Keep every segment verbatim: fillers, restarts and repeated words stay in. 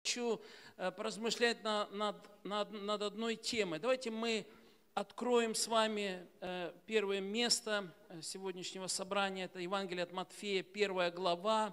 хочу поразмышлять над, над, над, над одной темой. Давайте мы откроем с вами первое место сегодняшнего собрания. Это Евангелие от Матфея, первая глава.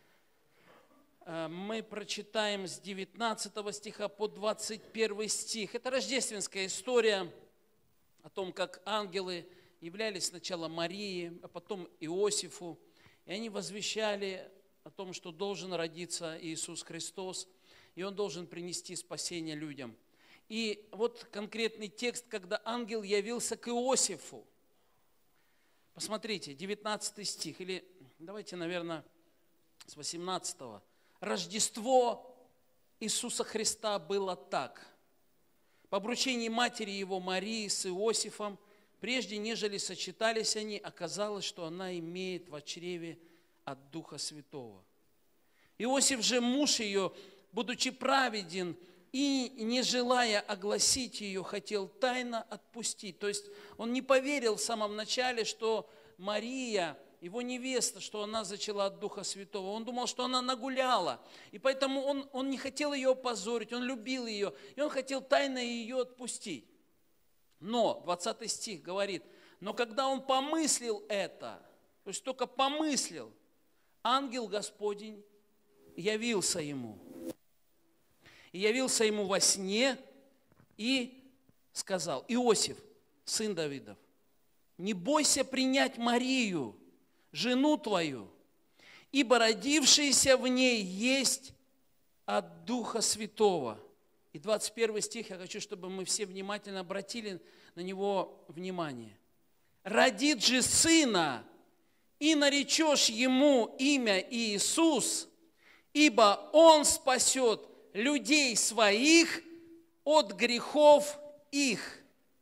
Мы прочитаем с девятнадцатого стиха по двадцать первый стих. Это рождественская история о том, как ангелы являлись сначала Марии, а потом Иосифу. И они возвещали о том, что должен родиться Иисус Христос, и Он должен принести спасение людям. И вот конкретный текст, когда ангел явился к Иосифу. Посмотрите, девятнадцатый стих, или давайте, наверное, с восемнадцатого. Рождество Иисуса Христа было так. По обручении матери Его Марии с Иосифом, прежде нежели сочетались они, оказалось, что она имеет в чреве от Духа Святого. Иосиф же, муж ее, будучи праведен и не желая огласить ее, хотел тайно отпустить. То есть он не поверил в самом начале, что Мария, его невеста, что она зачала от Духа Святого. Он думал, что она нагуляла. И поэтому он, он не хотел ее опозорить, он любил ее, и он хотел тайно ее отпустить. Но, двадцатый стих говорит, но когда он помыслил это, то есть только помыслил, ангел Господень явился ему. И явился ему во сне и сказал: Иосиф, сын Давидов, не бойся принять Марию, жену твою, ибо родившийся в ней есть от Духа Святого. И двадцать первый стих, я хочу, чтобы мы все внимательно обратили на него внимание. Родит же сына, и наречешь ему имя Иисус, ибо он спасет людей своих от грехов их.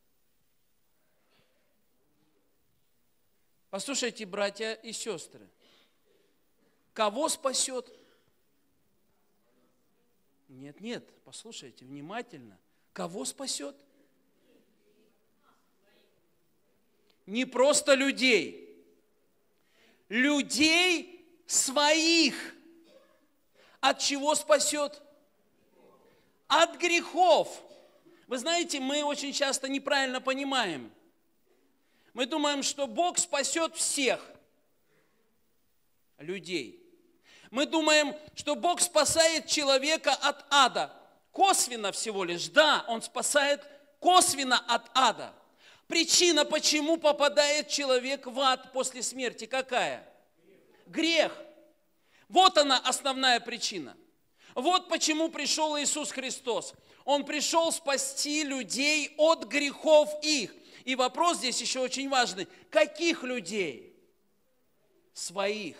Послушайте, братья и сестры, кого спасет? Нет, нет, послушайте внимательно. Кого спасет? Не просто людей. Людей своих. От чего спасет? От грехов. Вы знаете, мы очень часто неправильно понимаем. Мы думаем, что Бог спасет всех людей. Мы думаем, что Бог спасает человека от ада. Косвенно всего лишь, да, Он спасает косвенно от ада. Причина, почему попадает человек в ад после смерти, какая? Грех. Вот она основная причина. Вот почему пришел Иисус Христос. Он пришел спасти людей от грехов их. И вопрос здесь еще очень важный. Каких людей? Своих.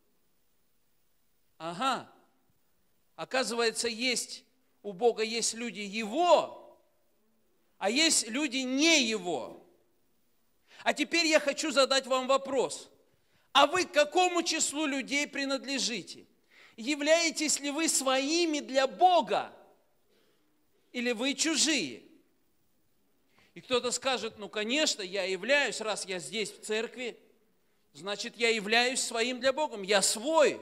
Ага. Оказывается, есть у Бога есть люди Его, а есть люди не Его. А теперь я хочу задать вам вопрос. А вы к какому числу людей принадлежите? Являетесь ли вы своими для Бога? Или вы чужие? И кто-то скажет: ну, конечно, я являюсь, раз я здесь в церкви, значит, я являюсь своим для Бога, я свой.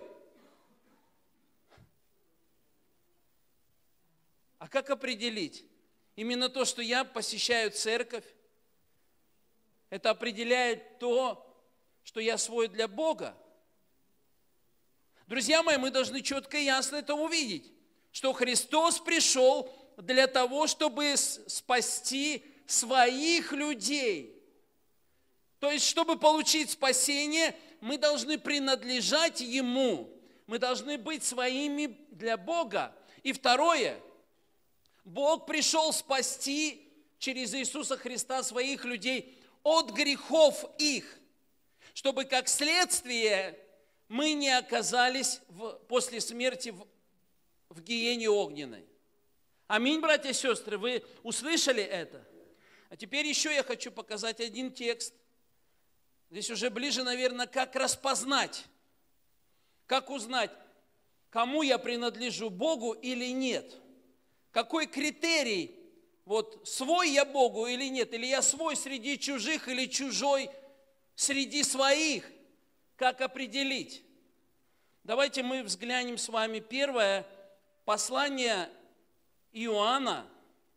А как определить? Именно то, что я посещаю церковь, это определяет то, что я свой для Бога. Друзья мои, мы должны четко и ясно это увидеть, что Христос пришел для того, чтобы спасти своих людей. То есть, чтобы получить спасение, мы должны принадлежать Ему. Мы должны быть своими для Бога. И второе, Бог пришел спасти через Иисуса Христа своих людей от грехов их, чтобы как следствие мы не оказались в, после смерти в, в гиене огненной. Аминь, братья и сестры, вы услышали это? А теперь еще я хочу показать один текст. Здесь уже ближе, наверное, как распознать, как узнать, кому я принадлежу, Богу или нет. Какой критерий, вот свой я Богу или нет, или я свой среди чужих, или чужой среди своих. Как определить? Давайте мы взглянем с вами первое, Послание Иоанна,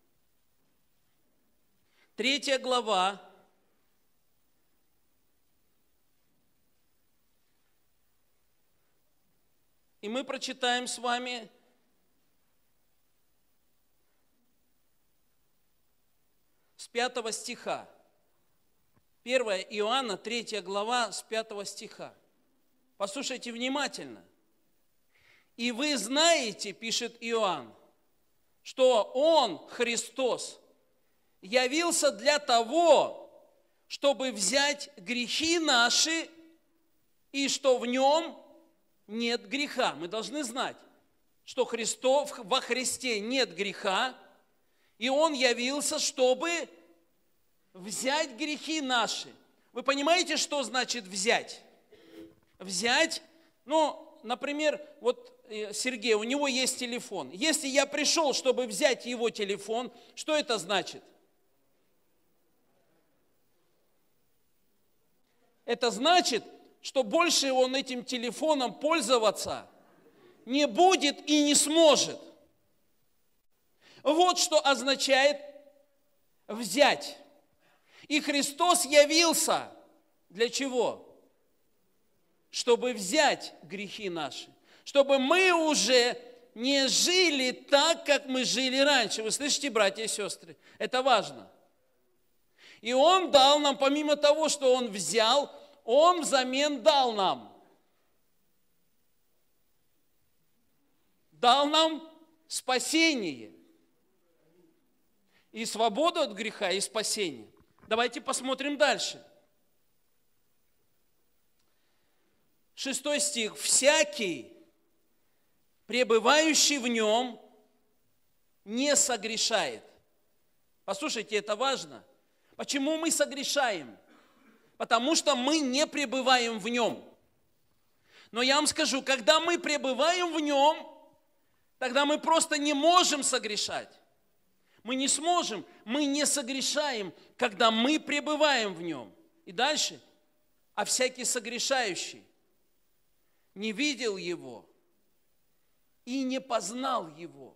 третья глава, и мы прочитаем с вами с пятого стиха. первое Иоанна, третья глава, с пятого стиха. Послушайте внимательно. «И вы знаете, пишет Иоанн, что Он, Христос, явился для того, чтобы взять грехи наши, и что в Нем нет греха». Мы должны знать, что Христов, во Христе нет греха, и Он явился, чтобы взять грехи наши. Вы понимаете, что значит взять? Взять, ну, например, вот Сергей, у него есть телефон. Если я пришел, чтобы взять его телефон, что это значит? Это значит, что больше он этим телефоном пользоваться не будет и не сможет. Вот что означает взять. И Христос явился для чего? Чтобы взять грехи наши. Чтобы мы уже не жили так, как мы жили раньше. Вы слышите, братья и сестры? Это важно. И Он дал нам, помимо того, что Он взял, Он взамен дал нам. Дал нам спасение. И свободу от греха, и спасение. Давайте посмотрим дальше. Шестой стих. «Всякий, пребывающий в Нем, не согрешает». Послушайте, это важно. Почему мы согрешаем? Потому что мы не пребываем в Нем. Но я вам скажу, когда мы пребываем в Нем, тогда мы просто не можем согрешать. Мы не сможем, мы не согрешаем, когда мы пребываем в Нем. И дальше. «А всякий согрешающий не видел Его и не познал Его».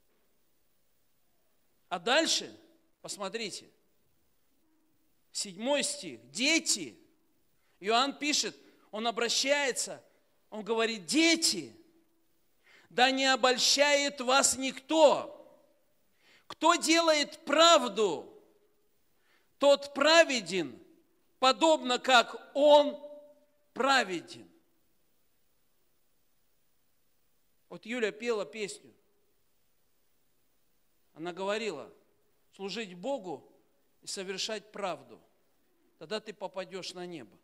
А дальше, посмотрите, седьмой стих. «Дети». Иоанн пишет, он обращается, он говорит: «Дети, да не обольщает вас никто. Кто делает правду, тот праведен, подобно как Он праведен». Вот Юля пела песню. Она говорила: служить Богу и совершать правду. Тогда ты попадешь на небо.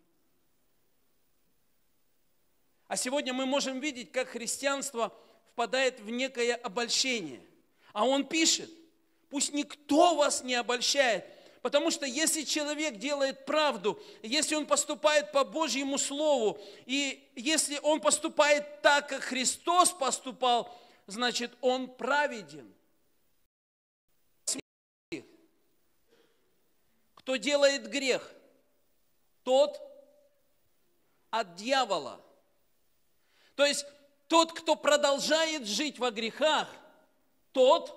А сегодня мы можем видеть, как христианство впадает в некое обольщение. А он пишет: пусть никто вас не обольщает, потому что если человек делает правду, если он поступает по Божьему Слову, и если он поступает так, как Христос поступал, значит, он праведен. Кто делает грех, тот от дьявола. То есть тот, кто продолжает жить во грехах, тот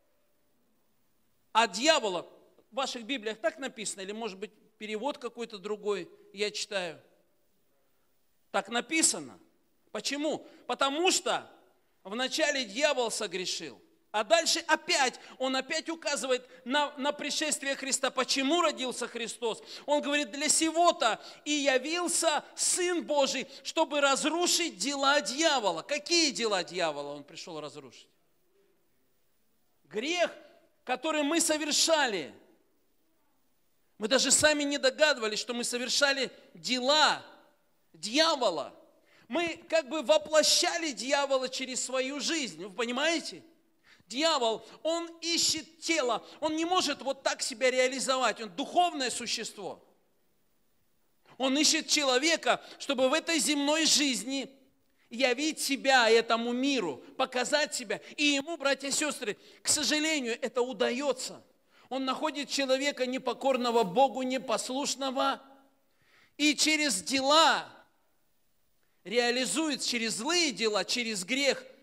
от дьявола. В ваших Библиях так написано, или может быть перевод какой-то другой, я читаю. Так написано. Почему? Потому что вначале дьявол согрешил, а дальше опять, он опять указывает на, на пришествие Христа. Почему родился Христос? Он говорит: для сего-то и явился Сын Божий, чтобы разрушить дела дьявола. Какие дела дьявола он пришел разрушить? Грех, который мы совершали. Мы даже сами не догадывались, что мы совершали дела дьявола. Мы как бы воплощали дьявола через свою жизнь. Вы понимаете? Дьявол, он ищет тело. Он не может вот так себя реализовать. Он духовное существо. Он ищет человека, чтобы в этой земной жизни явить себя этому миру, показать себя. И ему, братья и сестры, к сожалению, это удается. Он находит человека непокорного Богу, непослушного, и через дела реализует, через злые дела, через грех,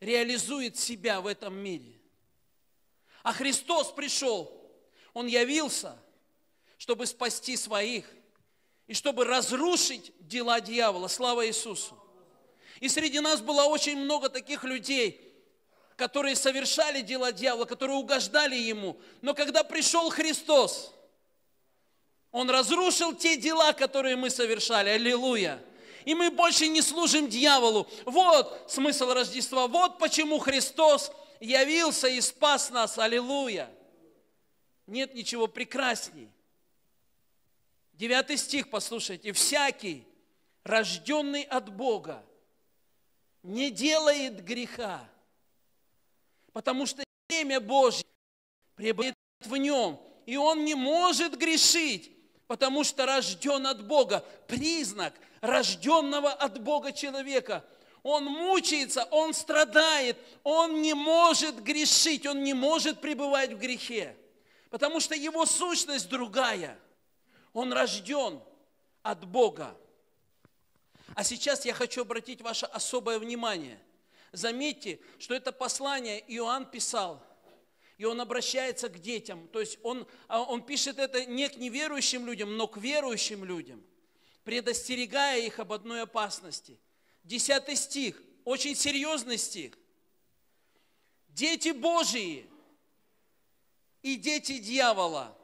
реализует себя в этом мире. А Христос пришел, Он явился, чтобы спасти своих и чтобы разрушить дела дьявола. Слава Иисусу! И среди нас было очень много таких людей, которые совершали дела дьявола, которые угождали ему. Но когда пришел Христос, Он разрушил те дела, которые мы совершали. Аллилуйя! И мы больше не служим дьяволу. Вот смысл Рождества. Вот почему Христос явился и спас нас. Аллилуйя! Нет ничего прекрасней. Девятый стих, послушайте. «Всякий, рожденный от Бога, не делает греха, потому что семя Божье пребывает в нем, и он не может грешить, потому что рожден от Бога». Признак рожденного от Бога человека. Он мучается, он страдает, он не может грешить, он не может пребывать в грехе, потому что его сущность другая. Он рожден от Бога. А сейчас я хочу обратить ваше особое внимание. Заметьте, что это послание Иоанн писал, и он обращается к детям. То есть он, он пишет это не к неверующим людям, но к верующим людям, предостерегая их об одной опасности. Десятый стих, очень серьезный стих. «Дети Божии и дети дьявола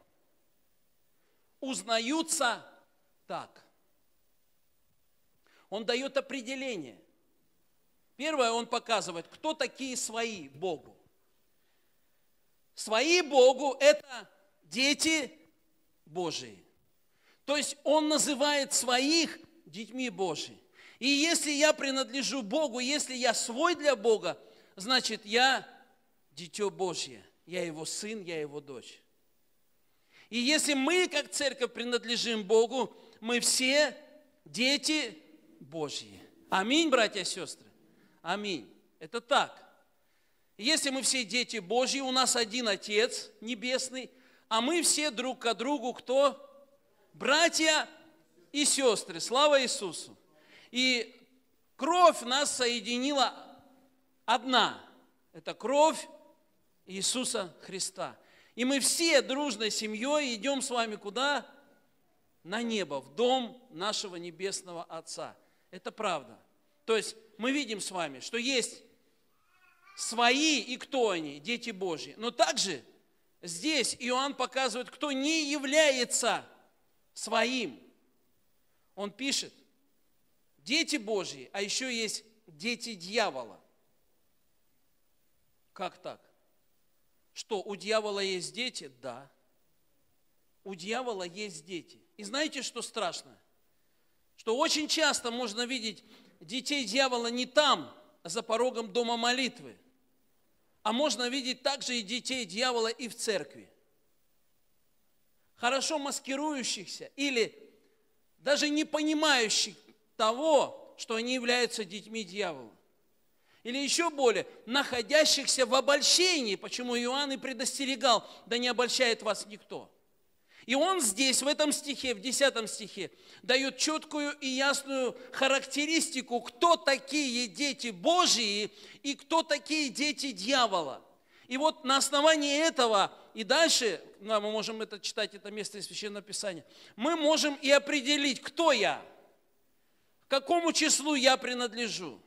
узнаются так». Он дает определение. Первое, он показывает, кто такие свои Богу. Свои Богу – это дети Божии. То есть он называет своих детьми Божьими. И если я принадлежу Богу, если я свой для Бога, значит, я дитё Божье. Я его сын, я его дочь. И если мы, как церковь, принадлежим Богу, мы все дети Божьи. Аминь, братья и сестры. Аминь. Это так. Если мы все дети Божьи, у нас один Отец Небесный, а мы все друг к другу кто? Братья и сестры. Слава Иисусу. И кровь нас соединила одна. Это кровь Иисуса Христа. И мы все дружной семьей идем с вами куда? На небо, в дом нашего Небесного Отца. Это правда. То есть мы видим с вами, что есть свои и кто они? Дети Божьи. Но также здесь Иоанн показывает, кто не является своим. Он пишет, дети Божьи, а еще есть дети дьявола. Как так? Что, у дьявола есть дети? Да. У дьявола есть дети. И знаете, что страшно? Что очень часто можно видеть детей дьявола не там, за порогом дома молитвы, а можно видеть также и детей дьявола и в церкви. Хорошо маскирующихся или даже не понимающих того, что они являются детьми дьявола. Или еще более, находящихся в обольщении, почему Иоанн и предостерегал, да не обольщает вас никто. И он здесь, в этом стихе, в десятом стихе, дает четкую и ясную характеристику, кто такие дети Божьи и кто такие дети дьявола. И вот на основании этого, и дальше, ну, мы можем это читать, это место из Священного Писания, мы можем и определить, кто я, к какому числу я принадлежу.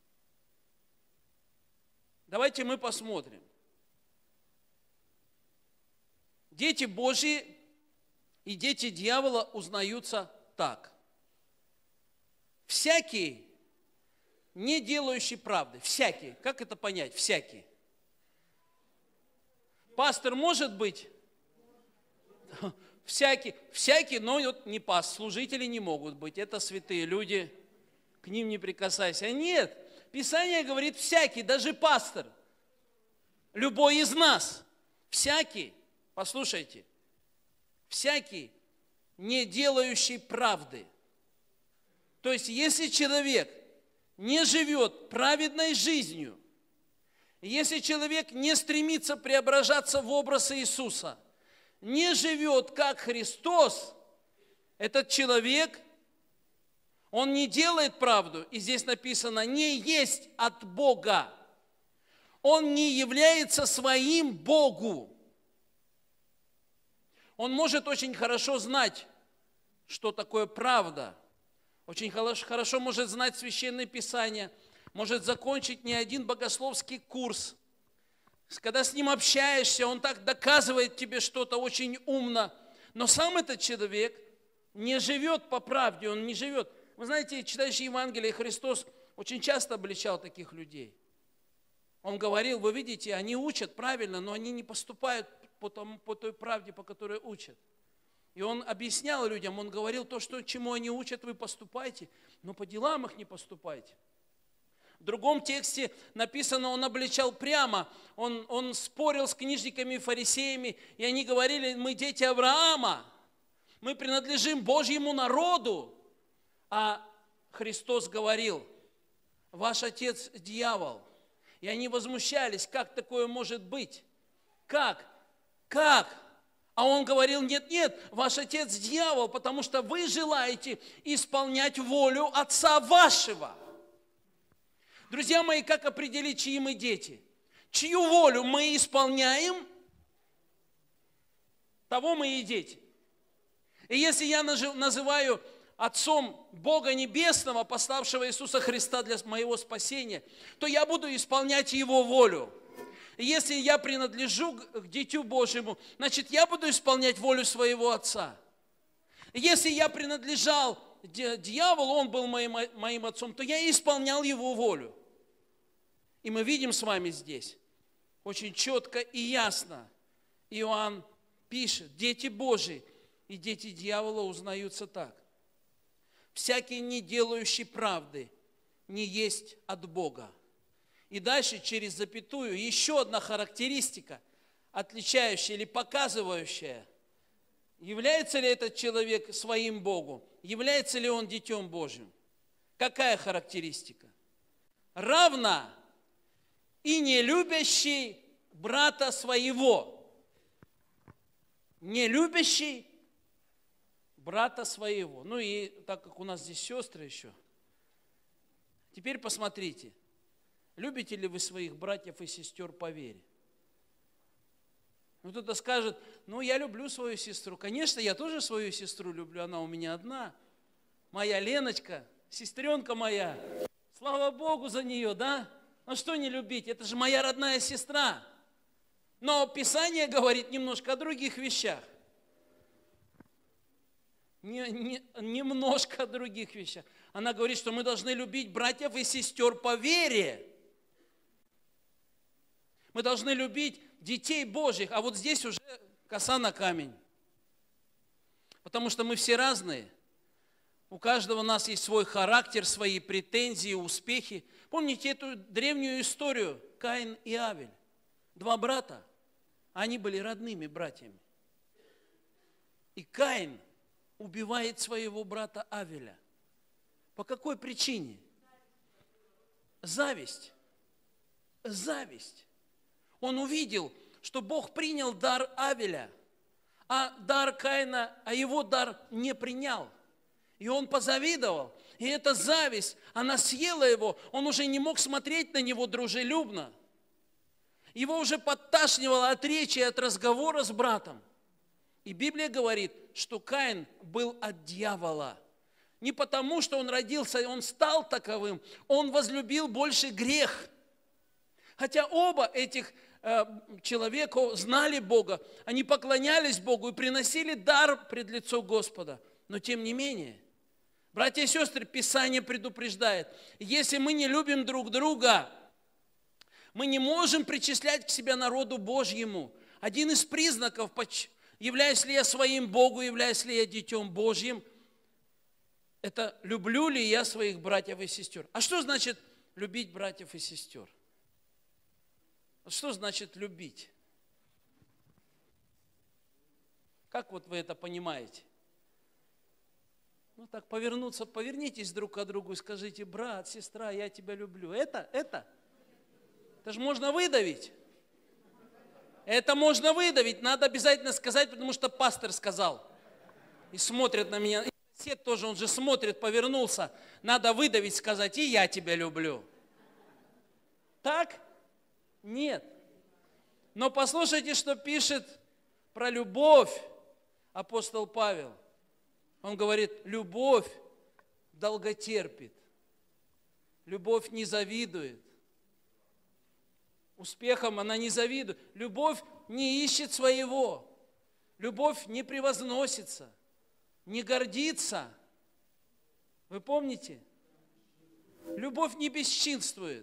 Давайте мы посмотрим. Дети Божьи и дети дьявола узнаются так. Всякий, не делающий правды. Всякий. Как это понять? Всякий. Пастор может быть? Всякий. Всякий, но вот не пастор. Служители не могут быть. Это святые люди. К ним не прикасайся. Нет. Писание говорит всякий, даже пастор. Любой из нас. Всякий. Послушайте. Всякий, не делающий правды. То есть, если человек не живет праведной жизнью, если человек не стремится преображаться в образ Иисуса, не живет как Христос, этот человек, он не делает правду, и здесь написано, не есть от Бога. он не является своим Богу. Он может очень хорошо знать, что такое правда. Очень хорошо может знать Священное Писание, может закончить не один богословский курс. Когда с ним общаешься, он так доказывает тебе что-то очень умно. Но сам этот человек не живет по правде, он не живет. Вы знаете, читающий Евангелие, Христос очень часто обличал таких людей. Он говорил, вы видите, они учат правильно, но они не поступают по, тому, по той правде, по которой учат. И он объяснял людям, он говорил, то, что, чему они учат, вы поступайте, но по делам их не поступайте. В другом тексте написано, он обличал прямо, он, он спорил с книжниками и фарисеями, и они говорили, мы дети Авраама, мы принадлежим Божьему народу. А Христос говорил, ваш отец дьявол. И они возмущались, как такое может быть? Как? Как? А он говорил, нет, нет, ваш отец дьявол, потому что вы желаете исполнять волю отца вашего. Друзья мои, как определить, чьи мы дети? Чью волю мы исполняем, того мы и дети. И если я называю Отцом Бога Небесного, пославшего Иисуса Христа для моего спасения, то я буду исполнять Его волю. И если я принадлежу к Дитю Божьему, значит, я буду исполнять волю своего Отца. И если я принадлежал дьяволу, он был моим, моим отцом, то я исполнял его волю. И мы видим с вами здесь очень четко и ясно. Иоанн пишет, дети Божии и дети дьявола узнаются так. Всякий, не делающий правды, не есть от Бога. И дальше через запятую еще одна характеристика, отличающая или показывающая, является ли этот человек своим Богом, является ли он Детем Божьим. Какая характеристика? Равно и не любящий брата своего. Не любящий брата своего. Ну и так как у нас здесь сестры еще, теперь посмотрите, любите ли вы своих братьев и сестер по вере? Ну кто-то скажет, ну я люблю свою сестру. Конечно, я тоже свою сестру люблю, она у меня одна. Моя Леночка, сестренка моя. Слава Богу за нее, да? Ну что не любить, это же моя родная сестра. Но Писание говорит немножко о других вещах. Не, не, немножко о других вещах. Она говорит, что мы должны любить братьев и сестер по вере. Мы должны любить детей Божьих. А вот здесь уже коса на камень. Потому что мы все разные. У каждого у нас есть свой характер, свои претензии, успехи. Помните эту древнюю историю Каин и Авель? Два брата. Они были родными братьями. И Каин убивает своего брата Авеля. По какой причине? Зависть. Зависть. Он увидел, что Бог принял дар Авеля, а дар Каина, а его дар не принял. И он позавидовал. И эта зависть, она съела его. Он уже не мог смотреть на него дружелюбно. Его уже подташнивало от речи, от разговора с братом. И Библия говорит, что Каин был от дьявола. Не потому, что он родился, он стал таковым. Он возлюбил больше грех. Хотя оба этих э, человека знали Бога. Они поклонялись Богу и приносили дар пред лицо Господа. Но тем не менее, братья и сестры, Писание предупреждает, если мы не любим друг друга, мы не можем причислять к себе народу Божьему. Один из признаков, являюсь ли я своим Богу, являюсь ли я детем Божьим, это люблю ли я своих братьев и сестер. А что значит любить братьев и сестер? Что значит любить? Как вот вы это понимаете? Ну так повернуться, повернитесь друг к другу и скажите, брат, сестра, я тебя люблю. Это, это, это же можно выдавить. Это можно выдавить, надо обязательно сказать, потому что пастор сказал. И смотрит на меня. И сосед тоже, он же смотрит, повернулся. Надо выдавить, сказать, и я тебя люблю. Так? Нет. Но послушайте, что пишет про любовь апостол Павел. Он говорит, любовь долготерпит, любовь не завидует. Успехом она не завидует. Любовь не ищет своего. Любовь не превозносится, не гордится. Вы помните? Любовь не бесчинствует.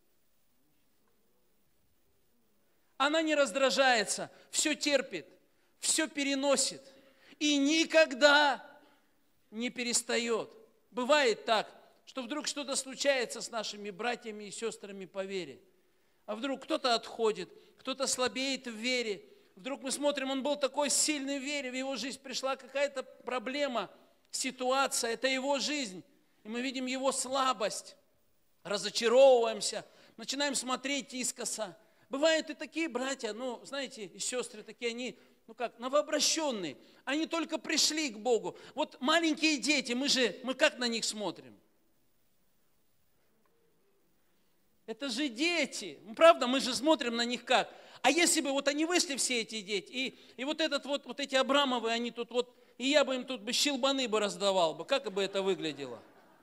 Она не раздражается, все терпит, все переносит и никогда не перестает. Бывает так, что вдруг что-то случается с нашими братьями и сестрами по вере. А вдруг кто-то отходит, кто-то слабеет в вере. Вдруг мы смотрим, он был такой сильный в вере, в его жизнь пришла какая-то проблема, ситуация, это его жизнь. И мы видим его слабость, разочаровываемся, начинаем смотреть искоса. Бывают и такие братья, ну, знаете, и сестры такие, они, ну как, новообращенные. Они только пришли к Богу. Вот маленькие дети, мы же, мы как на них смотрим? Это же дети. Ну, правда, мы же смотрим на них как? А если бы вот они вышли, все эти дети, и, и вот этот вот, вот эти Абрамовы, они тут вот, и я бы им тут бы щелбаны бы раздавал бы, как бы это выглядело?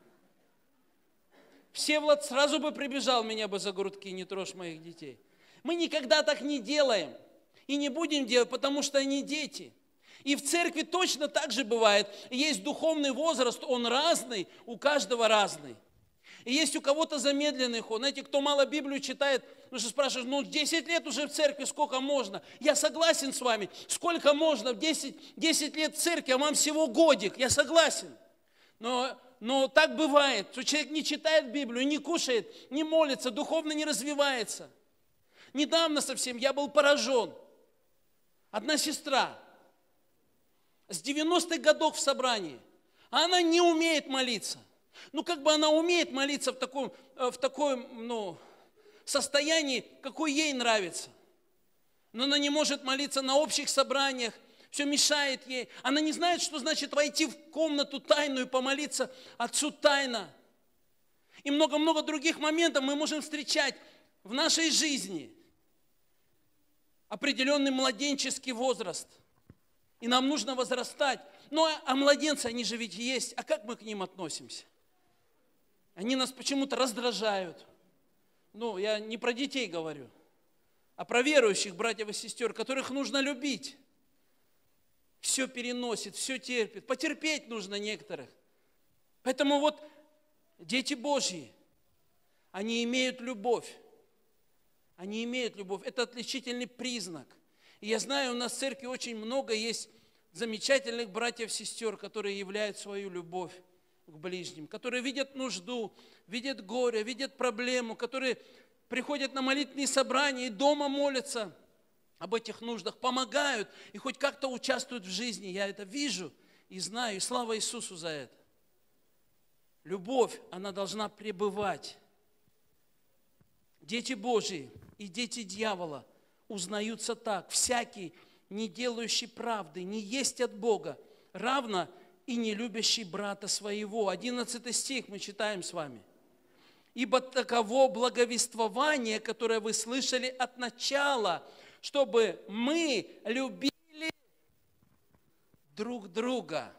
Всеволод сразу бы прибежал, меня бы за грудки, не трожь моих детей. Мы никогда так не делаем и не будем делать, потому что они дети. И в церкви точно так же бывает. Есть духовный возраст, он разный, у каждого разный. И есть у кого-то замедленный ход. Знаете, кто мало Библию читает, ну что спрашиваешь, ну десять лет уже в церкви, сколько можно? Я согласен с вами, сколько можно? десять, десять лет в церкви, а вам всего годик, я согласен. Но, но так бывает, что человек не читает Библию, не кушает, не молится, духовно не развивается. Недавно совсем я был поражен. Одна сестра с девяностых годов в собрании, а она не умеет молиться. Ну, как бы она умеет молиться в таком, в таком ну, состоянии, какой ей нравится. Но она не может молиться на общих собраниях, все мешает ей. Она не знает, что значит войти в комнату тайную, помолиться Отцу тайно. И много-много других моментов мы можем встречать в нашей жизни. Определенный младенческий возраст. И нам нужно возрастать. Ну, а младенцы, они же ведь есть. А как мы к ним относимся? Они нас почему-то раздражают. Ну, я не про детей говорю, а про верующих братьев и сестер, которых нужно любить. Все переносит, все терпит. Потерпеть нужно некоторых. Поэтому вот дети Божьи, они имеют любовь. Они имеют любовь. Это отличительный признак. И я знаю, у нас в церкви очень много есть замечательных братьев и сестер, которые являют свою любовь к ближним, которые видят нужду, видят горе, видят проблему, которые приходят на молитвенные собрания и дома молятся об этих нуждах, помогают и хоть как-то участвуют в жизни. Я это вижу и знаю, и слава Иисусу за это. Любовь, она должна пребывать. Дети Божьи и дети дьявола узнаются так. Всякий, не делающий правды, не есть от Бога, равно и не любящий брата своего. одиннадцатый стих мы читаем с вами. Ибо таково благовествование, которое вы слышали от начала, чтобы мы любили друг друга.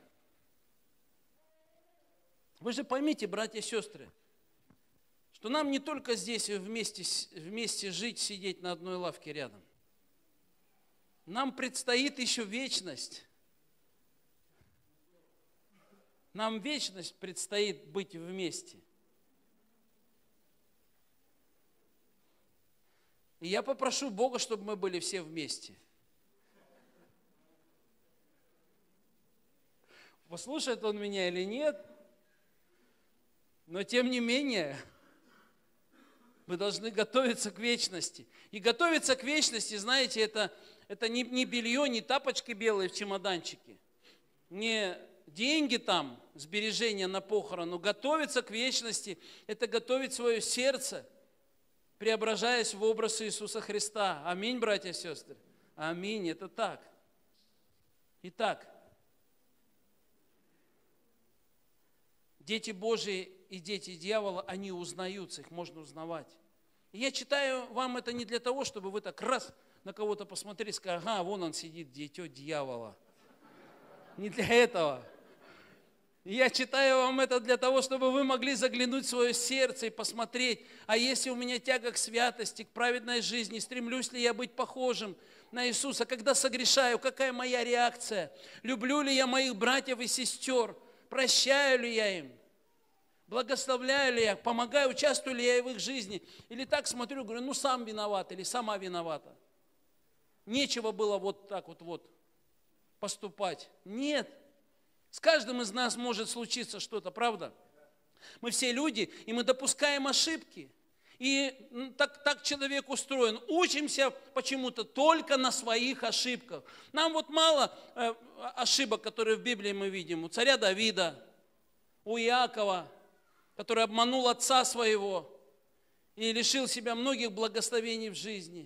Вы же поймите, братья и сестры, что нам не только здесь вместе, вместе жить, сидеть на одной лавке рядом. Нам предстоит еще вечность. Нам вечность предстоит быть вместе. И я попрошу Бога, чтобы мы были все вместе. Послушает он меня или нет, но тем не менее, мы должны готовиться к вечности. И готовиться к вечности, знаете, это, это не, не белье, не тапочки белые в чемоданчике, не деньги там, сбережения на похорону. Готовиться к вечности – это готовить свое сердце, преображаясь в образ Иисуса Христа. Аминь, братья и сестры. Аминь, это так. Итак, дети Божьи и дети дьявола, они узнаются, их можно узнавать. И я читаю вам это не для того, чтобы вы так раз на кого-то посмотрели и сказали: ага, вон он сидит, дитё дьявола. Не для этого. Я читаю вам это для того, чтобы вы могли заглянуть в свое сердце и посмотреть, а если у меня тяга к святости, к праведной жизни, стремлюсь ли я быть похожим на Иисуса, когда согрешаю, какая моя реакция, люблю ли я моих братьев и сестер, прощаю ли я им, благословляю ли я, помогаю, участвую ли я в их жизни, или так смотрю, говорю, ну сам виноват или сама виновата. Нечего было вот так вот, вот поступать. Нет. С каждым из нас может случиться что-то, правда? Мы все люди, и мы допускаем ошибки. И так, так человек устроен. Учимся почему-то только на своих ошибках. Нам вот мало э, ошибок, которые в Библии мы видим. У царя Давида, у Иакова, который обманул отца своего и лишил себя многих благословений в жизни.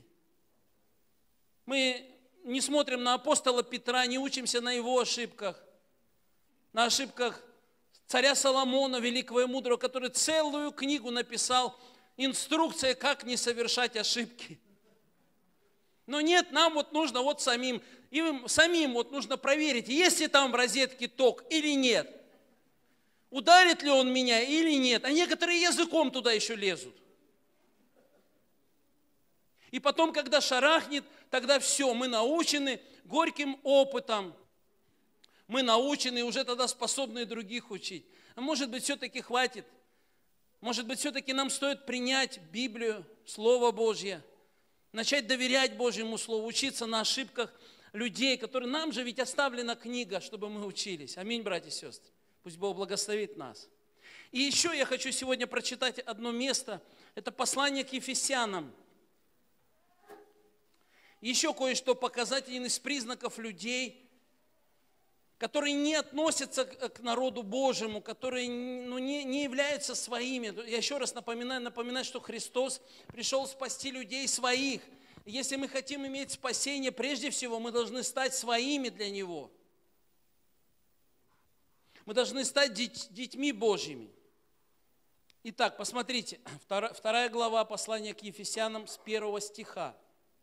Мы не смотрим на апостола Петра, не учимся на его ошибках. На ошибках царя Соломона, великого и мудрого, который целую книгу написал, инструкция, как не совершать ошибки. Но нет, нам вот нужно вот самим, и самим вот нужно проверить, есть ли там в розетке ток или нет. Ударит ли он меня или нет. А некоторые языком туда еще лезут. И потом, когда шарахнет, тогда все, мы научены горьким опытом. Мы научены и уже тогда способны других учить. А может быть, все-таки хватит? Может быть, все-таки нам стоит принять Библию, Слово Божье, начать доверять Божьему Слову, учиться на ошибках людей, которые нам же ведь оставлена книга, чтобы мы учились. Аминь, братья и сестры. Пусть Бог благословит нас. И еще я хочу сегодня прочитать одно место. Это послание к Ефесянам. Еще кое-что показать, один из признаков людей, которые не относятся к народу Божьему, которые ну, не, не являются своими. Я еще раз напоминаю, напоминаю, что Христос пришел спасти людей своих. Если мы хотим иметь спасение, прежде всего мы должны стать своими для Него. Мы должны стать деть, детьми Божьими. Итак, посмотрите, вторая, вторая глава послания к Ефесянам с первого стиха.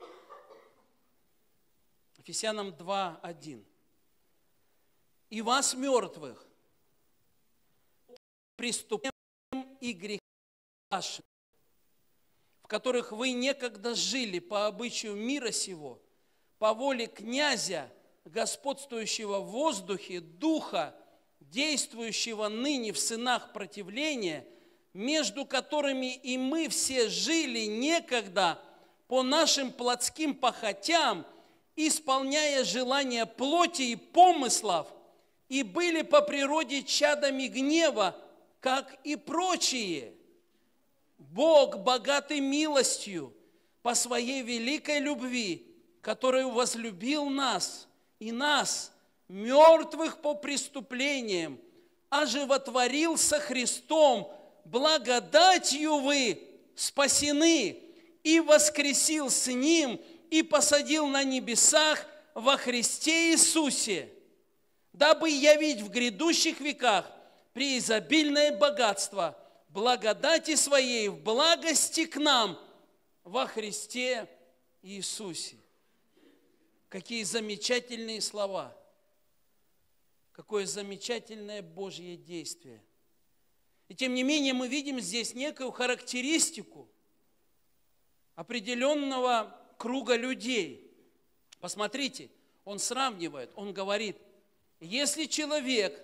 Ефесянам два, один. И вас, мертвых, преступлением и грехом вашим, в которых вы некогда жили по обычаю мира сего, по воле князя, господствующего в воздухе, духа, действующего ныне в сынах противления, между которыми и мы все жили некогда по нашим плотским похотям, исполняя желания плоти и помыслов, и были по природе чадами гнева, как и прочие. Бог, богатый милостью, по своей великой любви, которую возлюбил нас и нас, мертвых по преступлениям, оживотворил со Христом, благодатью вы спасены, и воскресил с Ним, и посадил на небесах во Христе Иисусе, дабы явить в грядущих веках преизобильное богатство благодати Своей в благости к нам во Христе Иисусе. Какие замечательные слова! Какое замечательное Божье действие! И тем не менее мы видим здесь некую характеристику определенного круга людей. Посмотрите, он сравнивает, он говорит, если человек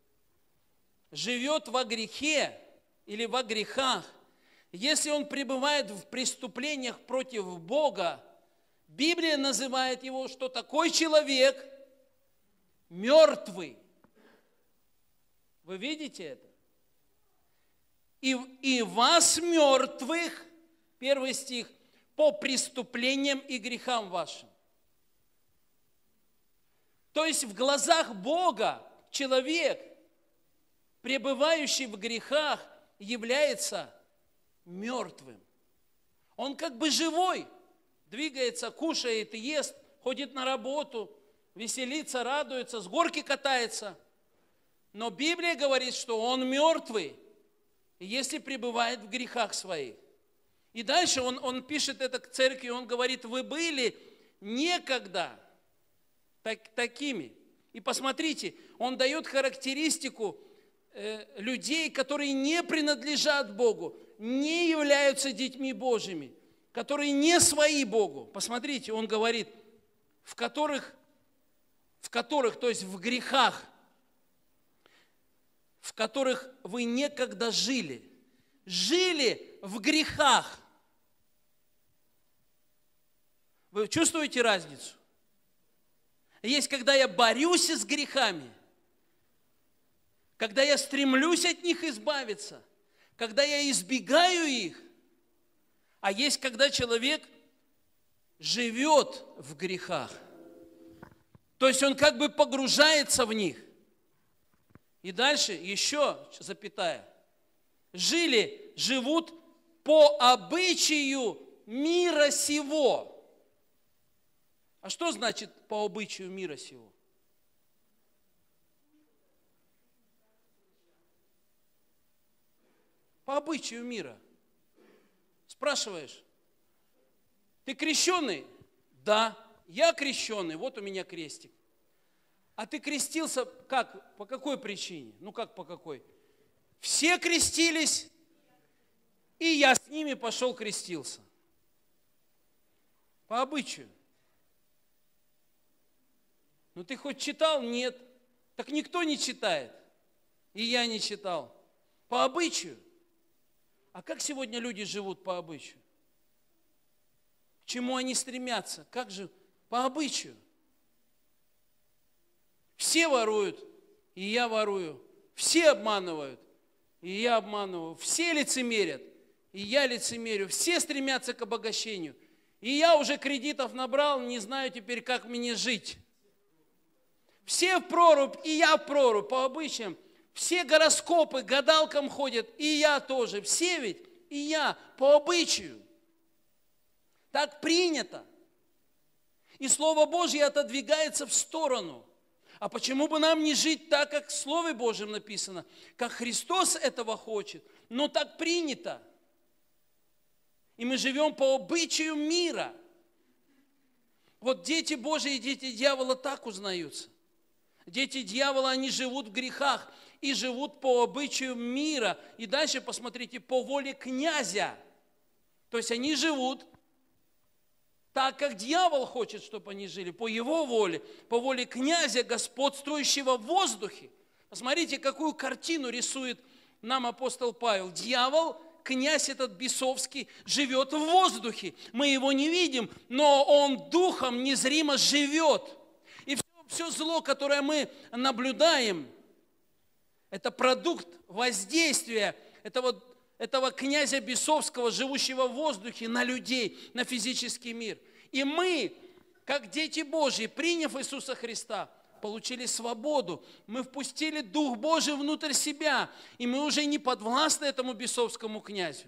живет во грехе или во грехах, если он пребывает в преступлениях против Бога, Библия называет его, что такой человек мертвый. Вы видите это? И, и вас, мертвых, первый стих, по преступлениям и грехам вашим. То есть в глазах Бога человек, пребывающий в грехах, является мертвым. Он как бы живой, двигается, кушает, ест, ходит на работу, веселится, радуется, с горки катается. Но Библия говорит, что он мертвый, если пребывает в грехах своих. И дальше он, он пишет это к церкви, он говорит, вы были некогда так, такими. И посмотрите, он дает характеристику э, людей, которые не принадлежат Богу, не являются детьми Божьими, которые не свои Богу. Посмотрите, он говорит, в которых, в которых, то есть в грехах, в которых вы некогда жили. Жили в грехах. Вы чувствуете разницу? Есть, когда я борюсь с грехами, когда я стремлюсь от них избавиться, когда я избегаю их, а есть, когда человек живет в грехах. То есть он как бы погружается в них. И дальше еще, запятая, жили, живут по обычаю мира сего. А что значит по обычаю мира сего? По обычаю мира. Спрашиваешь, ты крещеный? Да, я крещеный, вот у меня крестик. А ты крестился как? По какой причине? Ну как по какой? Все крестились, и я с ними пошел крестился. По обычаю. Ну ты хоть читал? Нет. Так никто не читает. И я не читал. По обычаю. А как сегодня люди живут по обычаю? К чему они стремятся? Как же? По обычаю. Все воруют, и я ворую. Все обманывают, и я обманываю. Все лицемерят, и я лицемерю. Все стремятся к обогащению. И я уже кредитов набрал, не знаю теперь, как мне жить. Все в прорубь, и я в прорубь, по обычаям. Все гороскопы, гадалкам ходят, и я тоже. Все ведь, и я, по обычаю. Так принято. И Слово Божье отодвигается в сторону. А почему бы нам не жить так, как в Слове Божьем написано? Как Христос этого хочет, но так принято. И мы живем по обычаю мира. Вот дети Божьи и дети дьявола так узнаются. Дети дьявола, они живут в грехах и живут по обычаю мира. И дальше, посмотрите, по воле князя. То есть они живут так, как дьявол хочет, чтобы они жили, по его воле, по воле князя, господствующего в воздухе. Посмотрите, какую картину рисует нам апостол Павел. Дьявол, князь этот бесовский, живет в воздухе. Мы его не видим, но он духом незримо живет. И все, все зло, которое мы наблюдаем, это продукт воздействия этого, этого князя бесовского, живущего в воздухе, на людей, на физический мир. И мы, как дети Божьи, приняв Иисуса Христа, получили свободу. Мы впустили Дух Божий внутрь себя, и мы уже не подвластны этому бесовскому князю.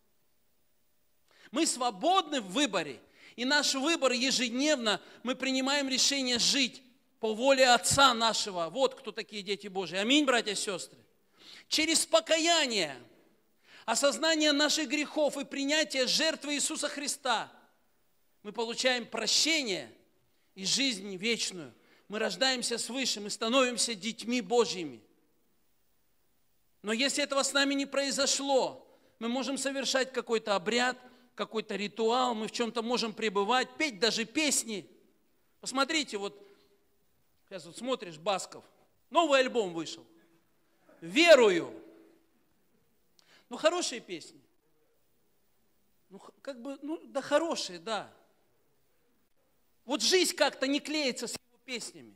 Мы свободны в выборе, и наш выбор ежедневно, мы принимаем решение жить по воле Отца нашего. Вот кто такие дети Божьи. Аминь, братья и сестры. Через покаяние, осознание наших грехов и принятие жертвы Иисуса Христа мы получаем прощение и жизнь вечную. Мы рождаемся свыше, мы становимся детьми Божьими. Но если этого с нами не произошло, мы можем совершать какой-то обряд, какой-то ритуал, мы в чем-то можем пребывать, петь даже песни. Посмотрите, вот сейчас вот смотришь, Басков, новый альбом вышел. «Верую». Ну, хорошие песни. Ну, как бы, ну, да, хорошие, да. Вот жизнь как-то не клеится с его песнями.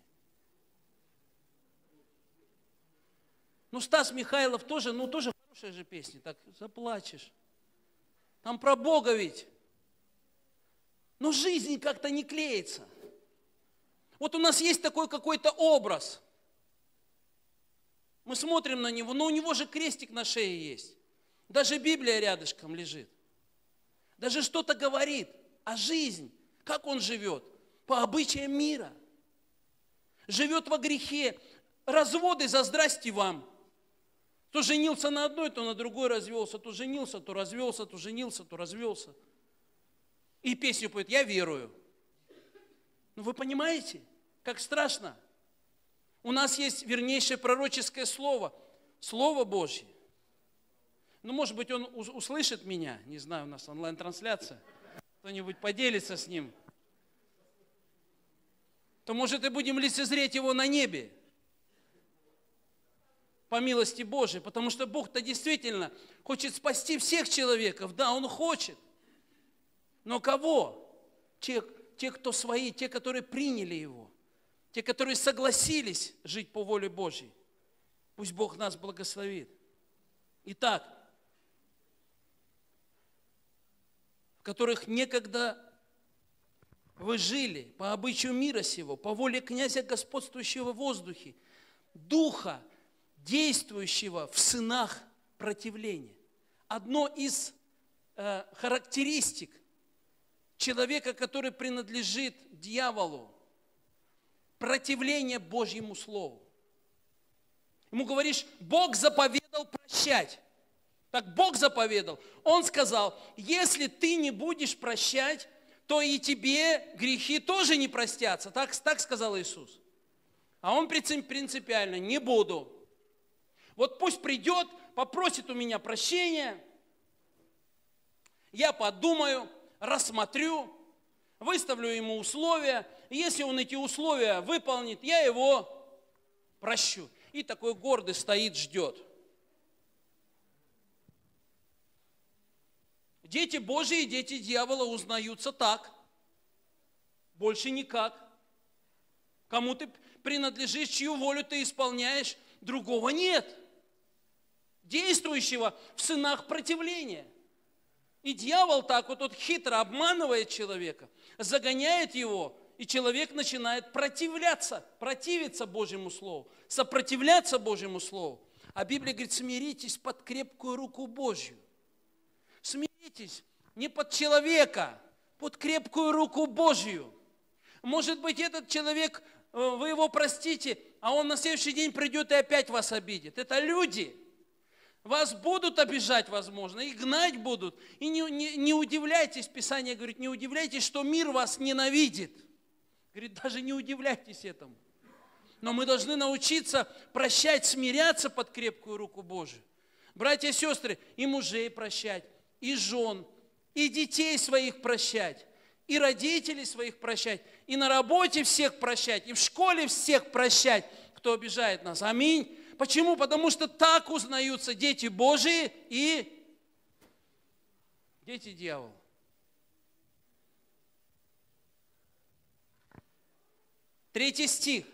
Ну, Стас Михайлов тоже, ну, тоже хорошая же песня, так заплачешь. Там про Бога ведь. Но жизнь как-то не клеится. Вот у нас есть такой какой-то образ. Мы смотрим на него, но у него же крестик на шее есть. Даже Библия рядышком лежит. Даже что-то говорит. А жизнь, как он живет? По обычаям мира. Живет во грехе. Разводы за здрасте вам. То женился на одной, то на другой развелся, то женился, то развелся, то женился, то развелся. И песню поет «Я верую». Ну вы понимаете, как страшно? У нас есть вернейшее пророческое слово, Слово Божье. Ну, может быть, он услышит меня, не знаю, у нас онлайн-трансляция, кто-нибудь поделится с ним. То, может, и будем лицезреть его на небе, по милости Божией, потому что Бог-то действительно хочет спасти всех человеков, да, Он хочет. Но кого? Те, те, кто свои, те, которые приняли Его, те, которые согласились жить по воле Божьей. Пусть Бог нас благословит. Итак, в которых некогда вы жили по обычаю мира сего, по воле князя, господствующего в воздухе, духа, действующего в сынах противления. Одно из э, характеристик человека, который принадлежит дьяволу, противление Божьему Слову. Ему говоришь, Бог заповедал прощать. Так Бог заповедал. Он сказал, если ты не будешь прощать, то и тебе грехи тоже не простятся. Так, так сказал Иисус. А он принципиально, не буду. Вот пусть придет, попросит у меня прощения, я подумаю, рассмотрю, выставлю ему условия, и если он эти условия выполнит, я его прощу. И такой гордый стоит, ждет. Дети Божьи и дети дьявола узнаются так, больше никак. Кому ты принадлежишь, чью волю ты исполняешь, другого нет. Действующего в сынах противления. И дьявол так вот, вот хитро обманывает человека, загоняет его, и человек начинает противляться, противиться Божьему Слову, сопротивляться Божьему Слову. А Библия говорит, смиритесь под крепкую руку Божью. Смиритесь не под человека, под крепкую руку Божью. Может быть, этот человек, вы его простите, а он на следующий день придет и опять вас обидит. Это люди. Вас будут обижать, возможно, и гнать будут. И не, не, не удивляйтесь, Писание говорит, не удивляйтесь, что мир вас ненавидит. Говорит, даже не удивляйтесь этому. Но мы должны научиться прощать, смиряться под крепкую руку Божию. Братья и сестры, и мужей прощать, и жен, и детей своих прощать, и родителей своих прощать, и на работе всех прощать, и в школе всех прощать, кто обижает нас. Аминь. Почему? Потому что так узнаются дети Божии и дети дьявола. Третий стих.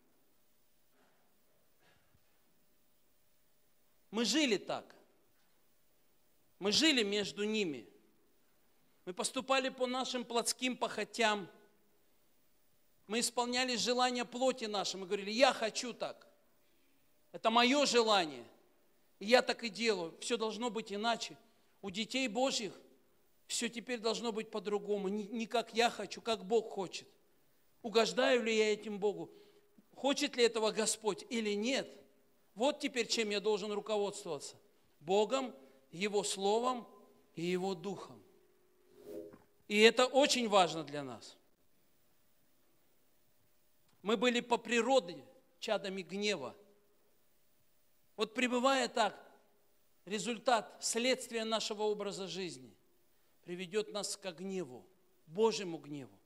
Мы жили так. Мы жили между ними. Мы поступали по нашим плотским похотям. Мы исполняли желания плоти нашей. Мы говорили, я хочу так. Это мое желание. И я так и делаю. Все должно быть иначе. У детей Божьих все теперь должно быть по-другому. Не, не как я хочу, как Бог хочет. Угождаю ли я этим Богу? Хочет ли этого Господь или нет? Вот теперь чем я должен руководствоваться. Богом, Его Словом и Его Духом. И это очень важно для нас. Мы были по природе чадами гнева. Вот пребывая так, результат, следствие нашего образа жизни приведет нас к гневу, Божьему гневу.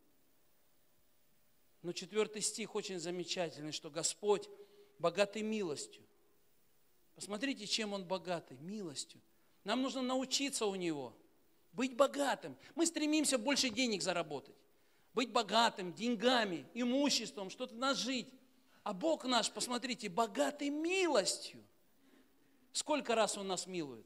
Но четвертый стих очень замечательный, что Господь богатый милостью. Посмотрите, чем Он богатый, милостью. Нам нужно научиться у Него быть богатым. Мы стремимся больше денег заработать, быть богатым, деньгами, имуществом, что-то нажить. А Бог наш, посмотрите, богатый милостью. Сколько раз Он нас милует?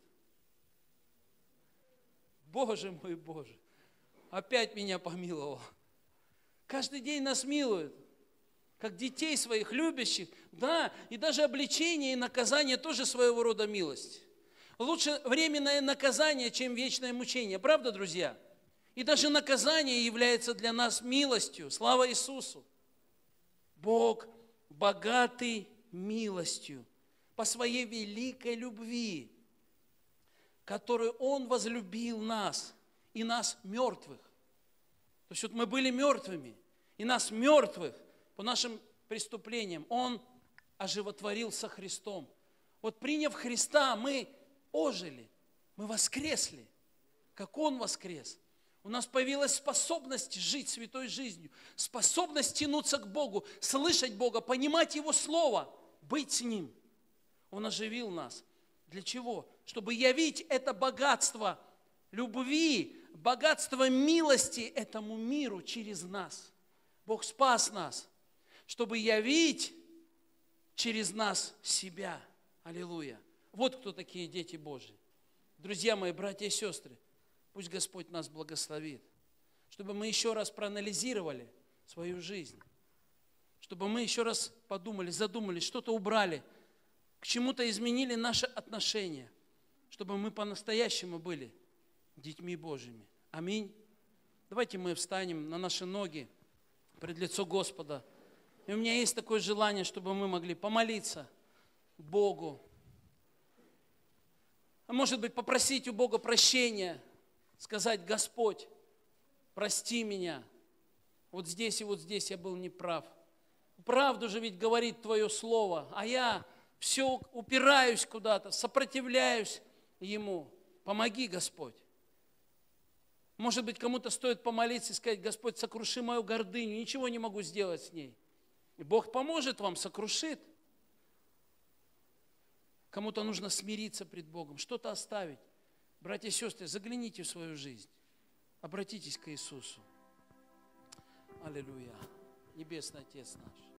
Боже мой, Боже, опять меня помиловал. Каждый день нас милует, как детей своих любящих. Да, и даже обличение и наказание тоже своего рода милость. Лучше временное наказание, чем вечное мучение. Правда, друзья? И даже наказание является для нас милостью. Слава Иисусу! Бог богатый милостью. по своей великой любви, которой Он возлюбил нас, и нас мертвых. То есть вот мы были мертвыми, и нас мертвых по нашим преступлениям Он оживотворил со Христом. Вот приняв Христа, мы ожили, мы воскресли, как Он воскрес. У нас появилась способность жить святой жизнью, способность тянуться к Богу, слышать Бога, понимать Его Слово, быть с Ним. Он оживил нас. Для чего? Чтобы явить это богатство любви, богатство милости этому миру через нас. Бог спас нас, чтобы явить через нас себя. Аллилуйя. Вот кто такие дети Божьи. Друзья мои, братья и сестры, пусть Господь нас благословит, чтобы мы еще раз проанализировали свою жизнь, чтобы мы еще раз подумали, задумались, что-то убрали, к чему-то изменили наши отношения, чтобы мы по-настоящему были детьми Божьими. Аминь. Давайте мы встанем на наши ноги пред лицо Господа. И у меня есть такое желание, чтобы мы могли помолиться Богу. А может быть, попросить у Бога прощения, сказать: Господь, прости меня. Вот здесь и вот здесь я был неправ. Правду же ведь говорит Твое Слово, а я все упираюсь куда-то, сопротивляюсь Ему. Помоги, Господь. Может быть, кому-то стоит помолиться и сказать: Господь, сокруши мою гордыню, ничего не могу сделать с ней. И Бог поможет вам, сокрушит. Кому-то нужно смириться пред Богом, что-то оставить. Братья и сестры, загляните в свою жизнь, обратитесь к Иисусу. Аллилуйя. Небесный Отец наш.